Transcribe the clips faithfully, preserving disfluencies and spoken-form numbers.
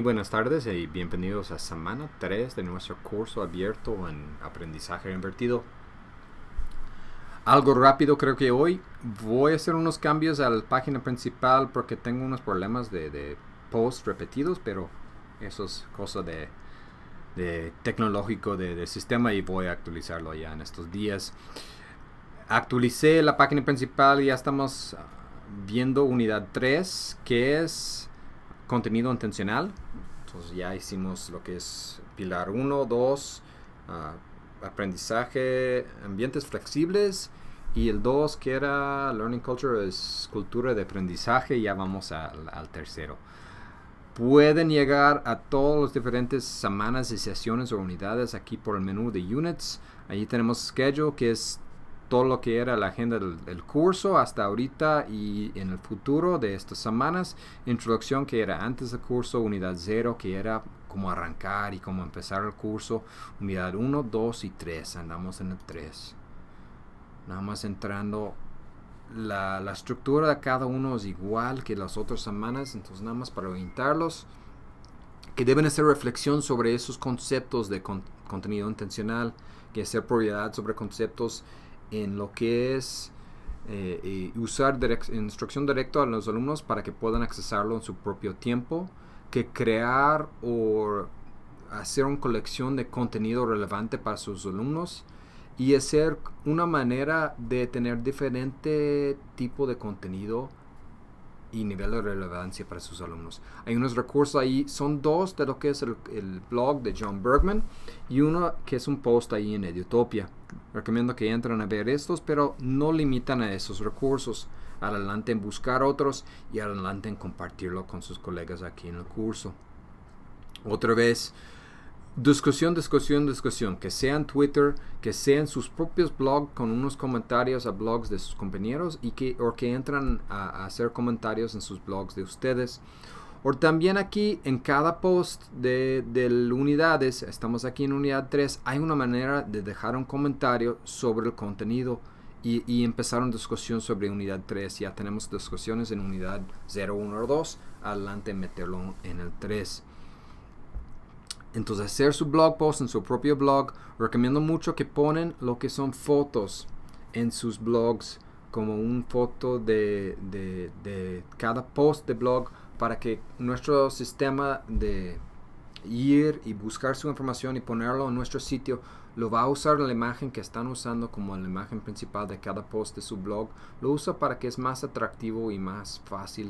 buenas tardes y bienvenidos a semana tres de nuestro curso abierto en aprendizaje invertido. Algo rápido, creo que hoy voy a hacer unos cambios a la página principal porque tengo unos problemas de, de posts repetidos, pero eso es cosa de, de tecnológico de, del sistema y voy a actualizarlo ya en estos días. Actualicé la página principal y ya estamos viendo unidad tres, que es contenido intencional. Entonces ya hicimos lo que es pilar uno, dos, uh, aprendizaje, ambientes flexibles, y el dos, que era learning culture, es cultura de aprendizaje. Ya vamos al, al tercero. Pueden llegar a todas las diferentes semanas y sesiones o unidades aquí por el menú de units. Allí tenemos schedule, que es todo lo que era la agenda del, del curso hasta ahorita y en el futuro de estas semanas. Introducción, que era antes del curso. Unidad cero, que era cómo arrancar y cómo empezar el curso. Unidad uno, dos y tres. Andamos en el tres. Nada más entrando. La, la estructura de cada uno es igual que las otras semanas. Entonces nada más para orientarlos, que deben hacer reflexión sobre esos conceptos de con, contenido intencional, que hacer prioridad sobre conceptos en lo que es eh, eh, usar direct, instrucción directa a los alumnos para que puedan accesarlo en su propio tiempo, que crear o hacer una colección de contenido relevante para sus alumnos y hacer una manera de tener diferente tipo de contenido y nivel de relevancia para sus alumnos. Hay unos recursos ahí, son dos de lo que es el, el blog de John Bergman y uno que es un post ahí en Edutopia. Recomiendo que entren a ver estos, pero no limitan a esos recursos. Adelante en buscar otros y adelante en compartirlo con sus colegas aquí en el curso. Otra vez, discusión, discusión, discusión, que sea en Twitter, que sea en sus propios blogs con unos comentarios a blogs de sus compañeros y que, o que entran a, a hacer comentarios en sus blogs de ustedes. O también aquí en cada post de, de unidades, estamos aquí en unidad tres, hay una manera de dejar un comentario sobre el contenido y, y empezar una discusión sobre unidad tres. Ya tenemos discusiones en unidad cero, uno o dos, adelante meterlo en el tres. Entonces hacer su blog post en su propio blog. Recomiendo mucho que ponen lo que son fotos en sus blogs, como una foto de, de, de cada post de blog, para que nuestro sistema de ir y buscar su información y ponerlo en nuestro sitio lo va a usar la imagen que están usando como la imagen principal de cada post de su blog. Lo usa para que es más atractivo y más fácil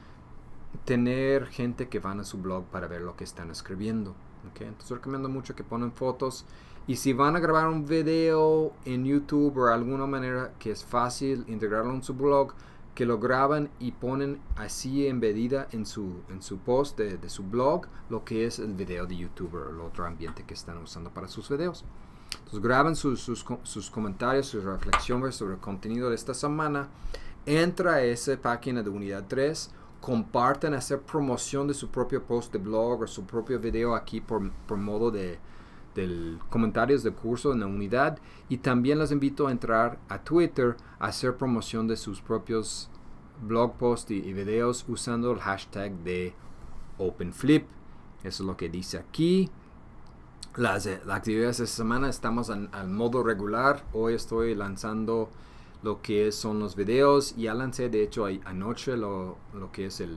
tener gente que van a su blog para ver lo que están escribiendo. Okay, entonces recomiendo mucho que ponen fotos, y si van a grabar un video en YouTube o de alguna manera que es fácil integrarlo en su blog, que lo graban y ponen así embedida en su, en su post de, de su blog lo que es el video de YouTube o el otro ambiente que están usando para sus videos. Entonces graben sus, sus, sus comentarios, sus reflexiones sobre el contenido de esta semana. Entra a esa página de unidad tres. Compartan, hacer promoción de su propio post de blog o su propio video aquí por, por modo de, de comentarios de curso en la unidad. Y también les invito a entrar a Twitter a hacer promoción de sus propios blog posts y, y videos usando el hashtag de OpenFlip. Eso es lo que dice aquí. Las, las actividades de esta semana estamos al modo regular. Hoy estoy lanzando lo que son los videos. Ya lancé de hecho anoche lo, lo que es el,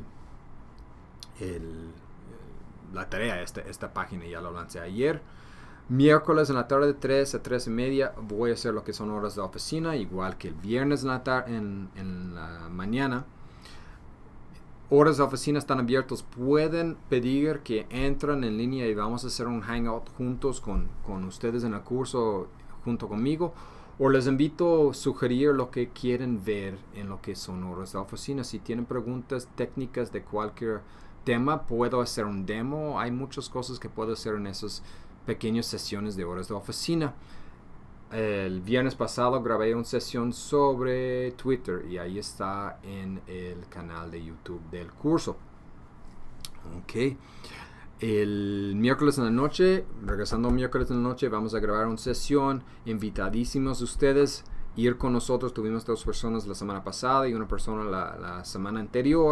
el la tarea. Esta, esta página ya lo lancé ayer. Miércoles en la tarde de tres a tres y media voy a hacer lo que son horas de oficina, igual que el viernes en la, tarde, en, en la mañana. Horas de oficina están abiertos. Pueden pedir que entren en línea y vamos a hacer un hangout juntos con, con ustedes en el curso junto conmigo. O les invito a sugerir lo que quieren ver en lo que son horas de oficina. Si tienen preguntas técnicas de cualquier tema, puedo hacer un demo. Hay muchas cosas que puedo hacer en esas pequeñas sesiones de horas de oficina. El viernes pasado grabé una sesión sobre Twitter y ahí está en el canal de YouTube del curso. Ok. El miércoles en la noche, regresando miércoles en la noche, vamos a grabar una sesión. Invitadísimos ustedes ir con nosotros. Tuvimos dos personas la semana pasada y una persona la, la semana anterior.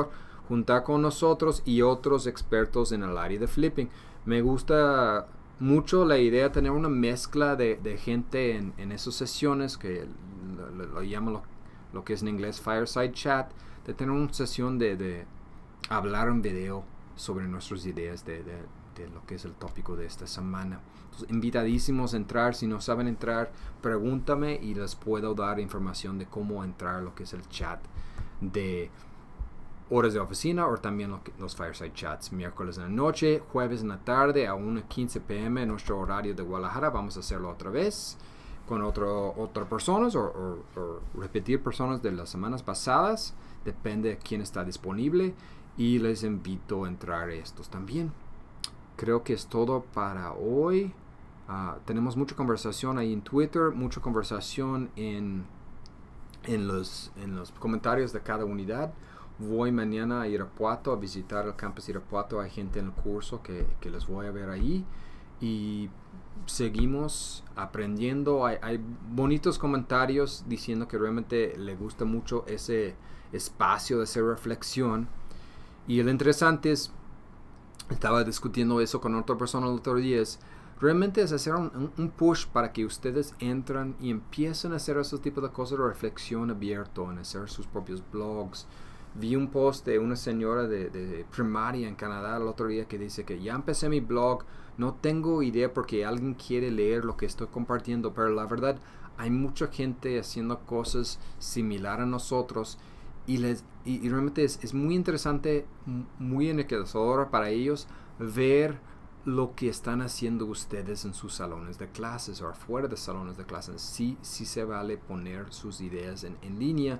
juntar con nosotros y otros expertos en el área de flipping. Me gusta mucho la idea de tener una mezcla de, de gente en, en esas sesiones que lo, lo, lo llamo lo, lo que es en inglés fireside chat, de tener una sesión de, de hablar en video sobre nuestras ideas de, de, de lo que es el tópico de esta semana. Entonces, invitadísimos a entrar. Si no saben entrar, pregúntame y les puedo dar información de cómo entrar a lo que es el chat de horas de oficina o también lo que, los fireside chats miércoles en la noche, jueves en la tarde a una quince p m en nuestro horario de Guadalajara. Vamos a hacerlo otra vez con otro, otras personas o, o, o repetir personas de las semanas pasadas, depende de quién está disponible, y les invito a entrar a estos también. Creo que es todo para hoy. Uh, tenemos mucha conversación ahí en Twitter, mucha conversación en, en, los, en los comentarios de cada unidad. Voy mañana a Irapuato a visitar el campus Irapuato. Hay gente en el curso que, que les voy a ver ahí. Y seguimos aprendiendo. Hay, hay bonitos comentarios diciendo que realmente le gusta mucho ese espacio de hacer reflexión. Y lo interesante es, estaba discutiendo eso con otra persona el otro día, es realmente es hacer un, un push para que ustedes entran y empiecen a hacer ese tipo de cosas de reflexión abierto, en hacer sus propios blogs. Vi un post de una señora de, de primaria en Canadá el otro día que dice que ya empecé mi blog, no tengo idea porque alguien quiere leer lo que estoy compartiendo, pero la verdad hay mucha gente haciendo cosas similares a nosotros y, les, y, y realmente es, es muy interesante, muy enriquecedor para ellos ver lo que están haciendo ustedes en sus salones de clases o afuera de salones de clases. Sí, sí se vale poner sus ideas en, en línea.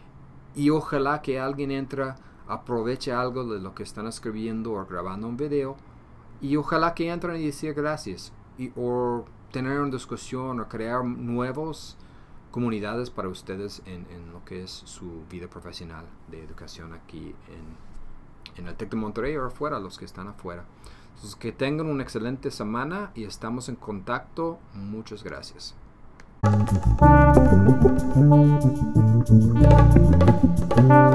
Y ojalá que alguien entra, aproveche algo de lo que están escribiendo o grabando un video. Y ojalá que entren y decir gracias. Y, o tener una discusión o crear nuevas comunidades para ustedes en, en lo que es su vida profesional de educación aquí en, en el TEC de Monterrey o afuera, los que están afuera. Entonces, que tengan una excelente semana y estamos en contacto. Muchas gracias. Thank you.